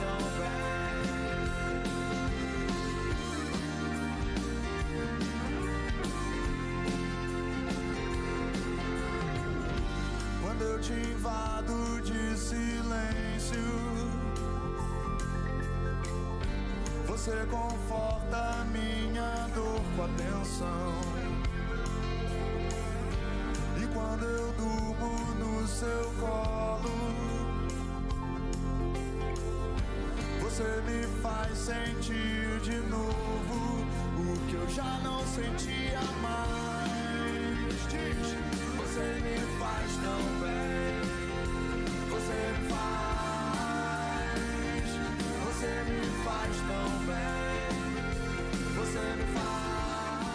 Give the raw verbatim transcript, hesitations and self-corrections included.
tão bem. Quando eu te invado de silêncio, você conforta minha dor com atenção. E quando eu durmo no seu colo, você me faz sentir de novo o que eu já não sentia mais. Diz, você me faz tão bem, você me faz, você me faz tão bem, você me faz.